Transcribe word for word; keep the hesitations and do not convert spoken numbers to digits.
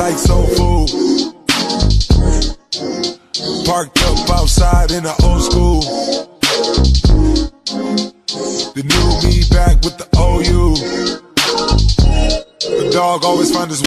like soul food. Parked up outside in the old school. The new me back with the O U. The dog always find his